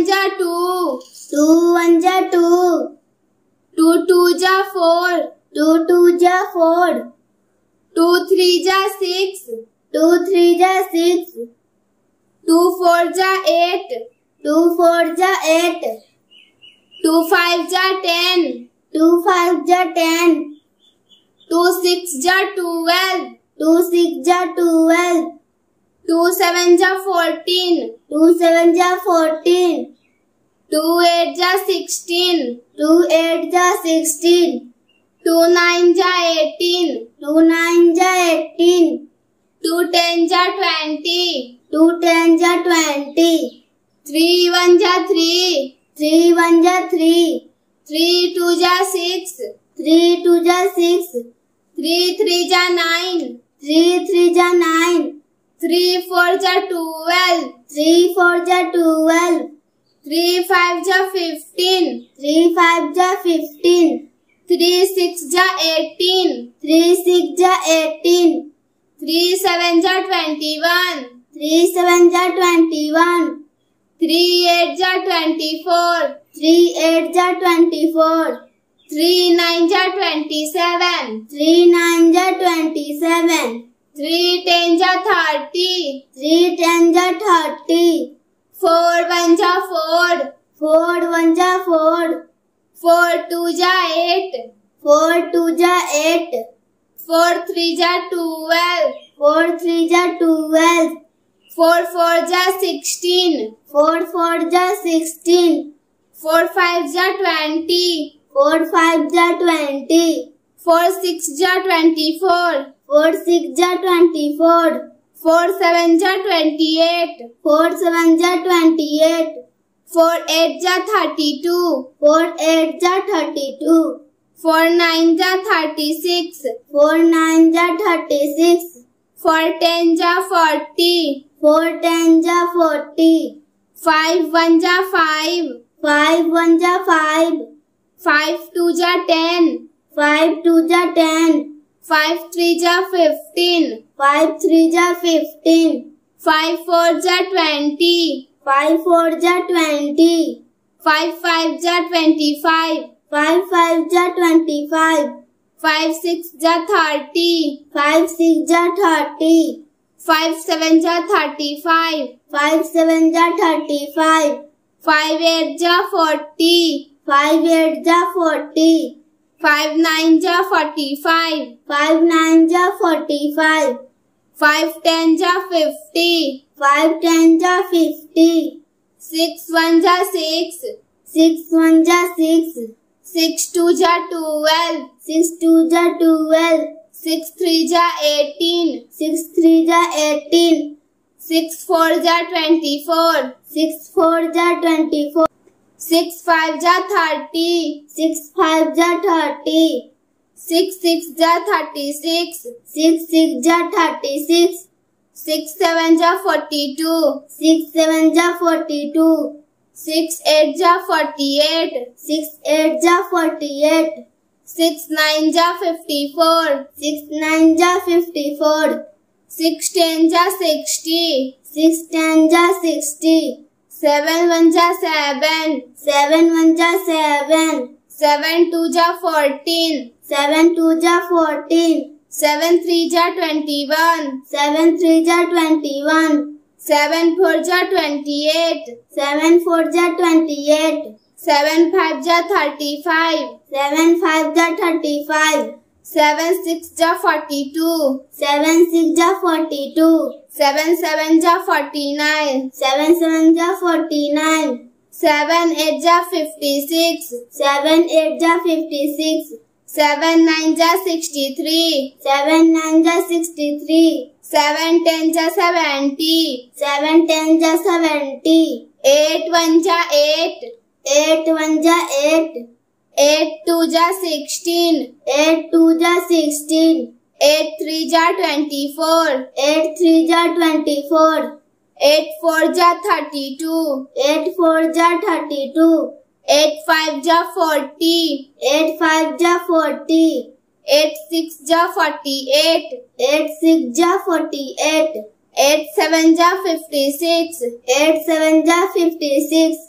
1 जा 2, 2 1 जा 2, 2 2 जा 4, 2 2 जा 4, 2 3 जा 6, 2 3 जा 6, 2 4 जा 8, 2 4 जा 8, 2 5 जा 10, 2 5 जा 10, 2 6 जा 12, 2 6 जा 12, 2 7 जा 14, 2 7 जा 14, 2 8 जा 16, 2 8 जा 16, 2 9 जा 18, 2 9 जा 18, 2 10 जा 20, 2 10 जा 20, 3 1 जा 3, 3 1 जा 3, 3 2 जा 6, 3 2 जा 6, 3 3 जा 9, 3 3 जा 9, 3 4 जा 12, 3 4 जा 12, 3 5 जा 15, 3 5 जा 15, 3 6 जा 18, 3 6 जा 18, 3 7 जा 21, 3 7 जा 21, 3 8 जा 24, 3 8 जा 24, 3 9 जा 27, 3 9 जा 27, 3 10 जा 30, 3 10 जा 30, 4 1 जा 4, 4 1 जा 4, 4 2 जा 8, 4 2 जा 8, 4 3 जा 12, 4 3 जा 12, 4 4 जा 16, 4 4 जा 16, 4 5 जा 20, 4 5 जा 20, 4 6 जा 24, 4 6 जा 24, 4 7 जा 28, 4 7 जा 28, 4 8 जा 32, 4 8 जा 32, 4 9 जा 36, 4 9 जा 36, 4 10 जा 40, 4 10 जा 40, 5 1 जा 5, 5 1 जा 5, 5 2 जा 10, 5 2 जा 10, 5 3 जा 15, 5 3 जा 15, 5 4 जा 20, 5 4 जा 20, 5 5 जा 25, 5 5 जा 25, 5 6 जा 30, 5 6 जा 30, 5 7 जा 35, 5 7 जा 35, 5 8 जा 40, 5 8 जा 40, 5 9 जा 45, 5 9 जा 45, 5 10 जा 50, 5 10 जा 50, 6 1 जा 6, 6 1 जा 6, 6 2 जा 12, 6 2 जा 12, 6 3 जा 18, 6 3 जा 18, 6 4 जा 24, 6 4 जा 24, 6 5 जा 30, 6 5 जा 30, 6 6 जा 36, 6 6 जा 36, 6 7 जा 42, 6 7 जा 42, 6 8 जा 48, 6 8 जा 48, 6 9 जा 54, 6 9 जा 54, 6 10 जा 60, 6 10 जा 60, 7 1 जा 7, 7 1 जा 7, 7 2 जा 14, 7 2 जा 14, 7 3 जा 21, 7 3 जा 21, 7 4 जा 28, 7 4 जा 28, 7 5 जा 35, 7 5 जा 35, 7 6 जा 42, 7 6 जा 42, 7 7 जा 49, 7 7 जा 49, 7 8 जा 56, 7 8 जा 56, 7 9 जा 63, 7 9 जा 63, 7 10 जा 70, 7 10 जा 70, 8 1 जा 8, 8 1 जा 8, 8 2 जा 16, 8 2 जा 16, 8 3 जा 24, 8 3 जा 24, 8 4 जा 32, 8 4 जा 32, 8 5 जा 40, 8 5 जा 40, 8 6 जा 48, 8 6 जा 48, 8 7 जा 56, 8 7 जा 56,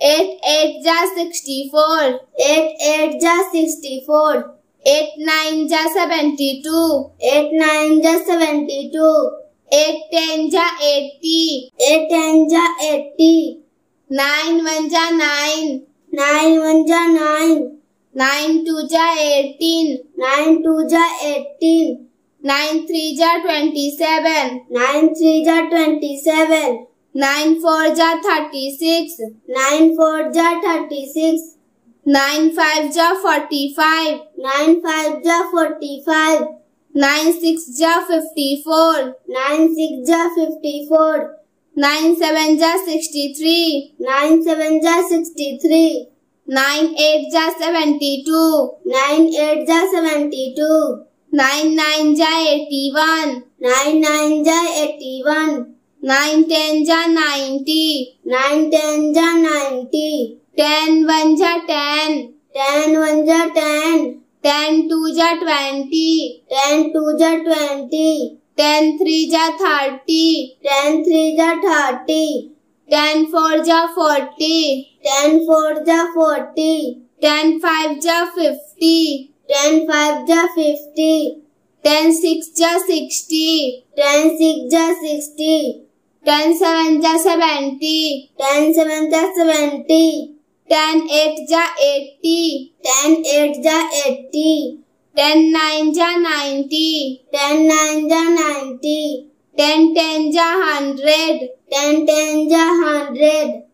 8 8 जा 64, 8 8 जा 64, 8 9 जा 72, 8 9 जा 72, 8 10 जा 80, 8 10 जा 80, 9 1 जा 9, 9 1 जा 9, 9 2 जा 18, 9 2 जा 18, 9 3 जा 27, 9 3 जा 27, 9 4 जा 36, 9 4 जा 36, 9 5 जा 45, 9 5 जा 45, 9 6 जा 54, 9 6 जा 54, 9 7 जा 63, 9 7 जा 63, 9 8 जा 72, 9 8 जा 72, 9 9 जा 81, 9 9 जा 81, 9 10 जा 90, 9 10 जा 90, 10 1 जा 10, 10 1 जा 10, 10 2 जा 20, 10 2 जा 20, 10 3 जा 30, 10 3 जा 30, 10 4 जा 40, 10 4 जा 40, 10 5 जा 50, 10 5 जा 50, 10 6 जा 60, 10 6 जा 60, 10 7 जा 70, 10 7 जा 70, 10 8 जा 80, 10 8 जा 80, 10 9 जा 90, 10 9 जा 90, 10 10 जा 100, 10 10 जा 100,